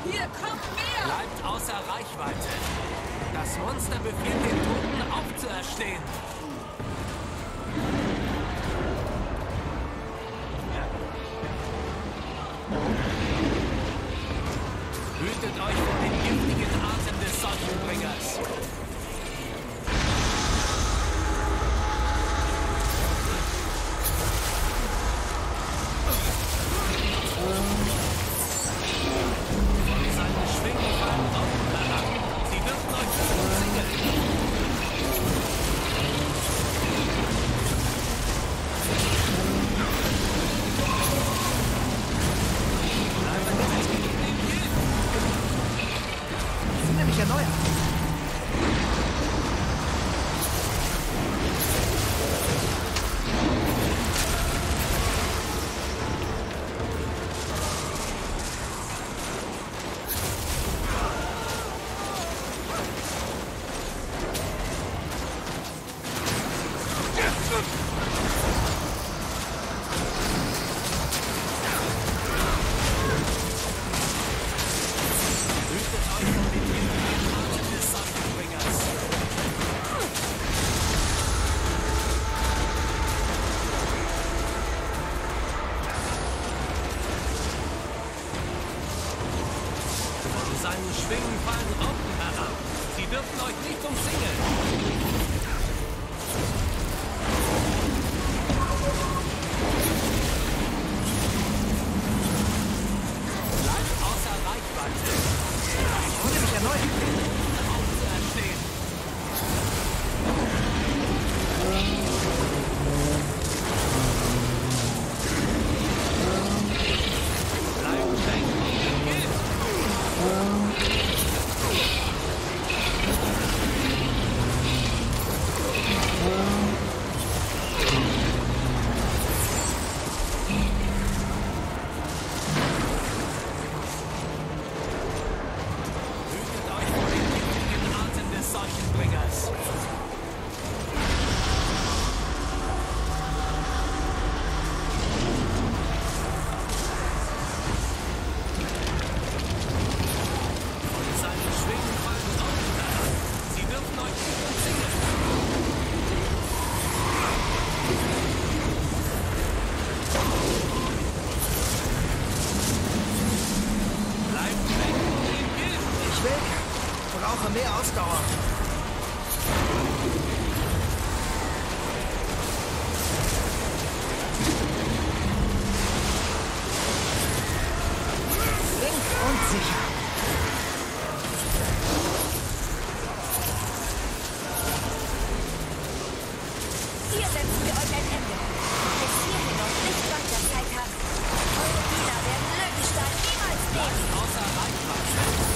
Hier kommt mehr! Bleibt außer Reichweite. Das Monster befiehlt den Toten aufzuerstehen. Hütet euch vor den giftigen Atem des Seuchenbringers. Seinen Schwingen fallen Raupen herab. Sie dürfen euch nicht umzingeln. Bleibt außer Reichweite. Ich wurde mich erneut aufzuerstehen. Bleibt weg. Mehr Ausdauer. Flink und sicher. Hier setzen wir euch ein Ende. Bis hierhin und nicht weiter Zeit haben. Eure Diener werden Löwenstein niemals nehmen. Außer Reichweite.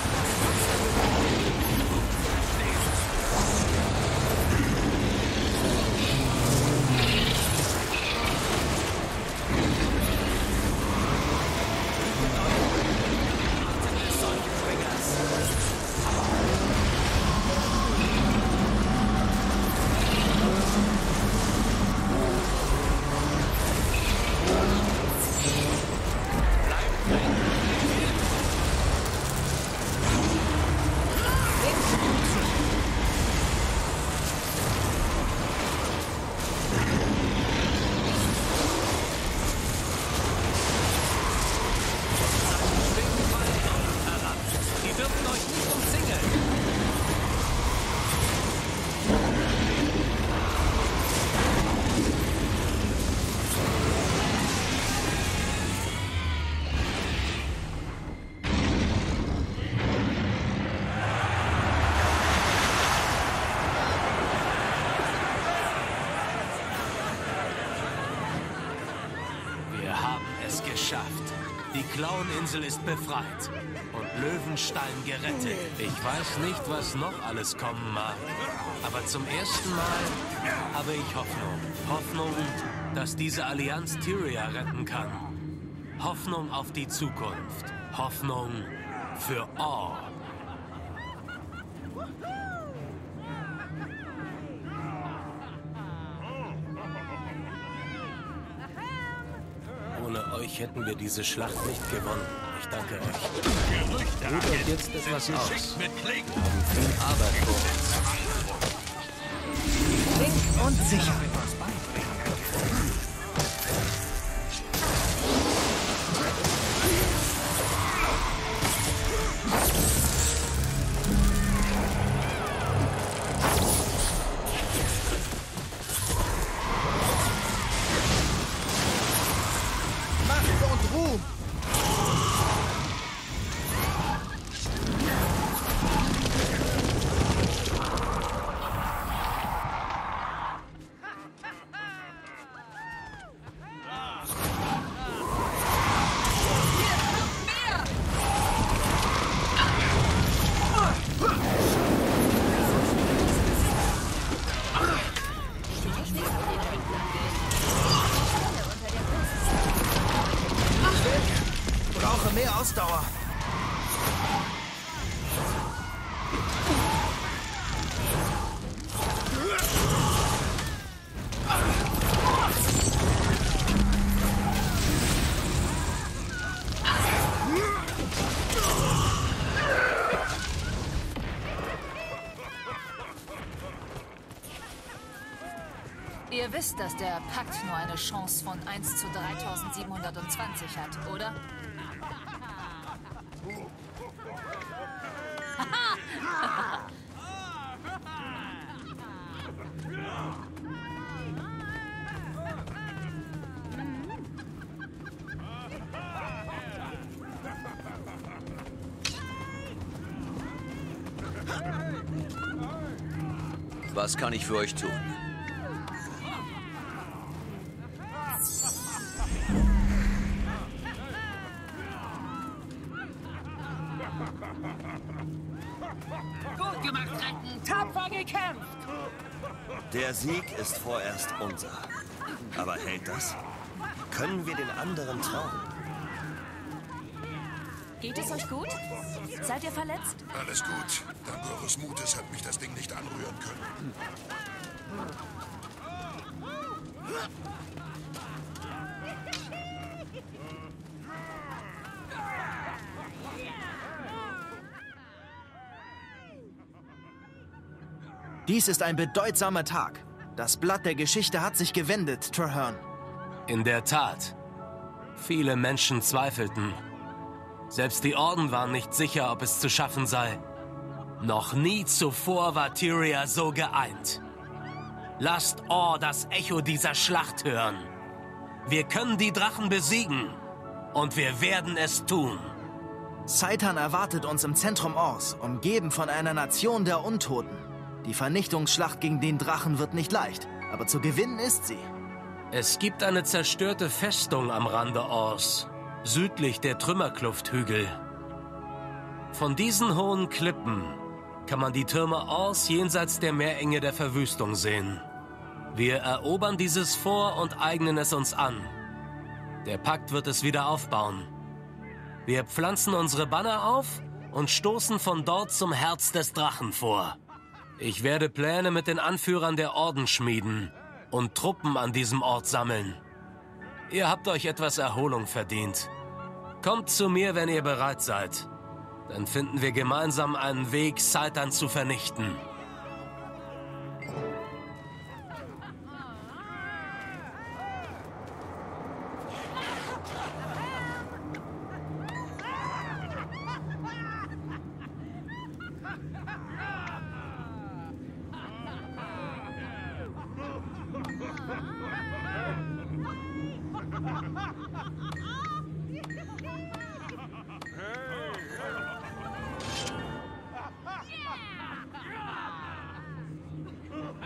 Geschafft. Die Clown-Insel ist befreit und Löwenstein gerettet. Ich weiß nicht, was noch alles kommen mag, aber zum ersten Mal habe ich Hoffnung. Hoffnung, dass diese Allianz Tyria retten kann. Hoffnung auf die Zukunft. Hoffnung für Awe. Ohne euch hätten wir diese Schlacht nicht gewonnen. Ich danke euch. Ruht euch jetzt etwas aus. Mit Klingen. Viel Arbeit vor uns. Flink und sicher. Macht und Ruhm. Brauche mehr Ausdauer. Ihr wisst, dass der Pakt nur eine Chance von 1 zu 3720 hat, oder? Was kann ich für euch tun? Gut gemacht, Recken. Tapfer gekämpft. Der Sieg ist vorerst unser. Aber hält das? Können wir den anderen trauen? Geht es euch gut? Seid ihr verletzt? Alles gut. Dank eures Mutes hat mich das Ding nicht anrühren können. Dies ist ein bedeutsamer Tag. Das Blatt der Geschichte hat sich gewendet, Trahearne. In der Tat. Viele Menschen zweifelten. Selbst die Orden waren nicht sicher, ob es zu schaffen sei. Noch nie zuvor war Tyria so geeint. Lasst Orr das Echo dieser Schlacht hören. Wir können die Drachen besiegen. Und wir werden es tun. Zhaitan erwartet uns im Zentrum Orrs, umgeben von einer Nation der Untoten. Die Vernichtungsschlacht gegen den Drachen wird nicht leicht, aber zu gewinnen ist sie. Es gibt eine zerstörte Festung am Rande Orrs, südlich der Trümmerklufthügel. Von diesen hohen Klippen kann man die Türme Orrs jenseits der Meerenge der Verwüstung sehen. Wir erobern dieses Fort und eignen es uns an. Der Pakt wird es wieder aufbauen. Wir pflanzen unsere Banner auf und stoßen von dort zum Herz des Drachen vor. Ich werde Pläne mit den Anführern der Orden schmieden und Truppen an diesem Ort sammeln. Ihr habt euch etwas Erholung verdient. Kommt zu mir, wenn ihr bereit seid. Dann finden wir gemeinsam einen Weg, Zhaitan zu vernichten.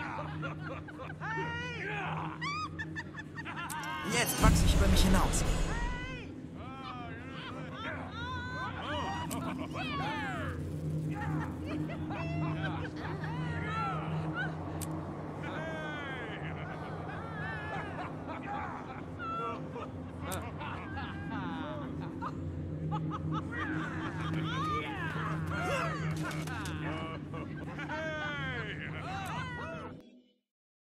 Jetzt wachse ich über mich hinaus.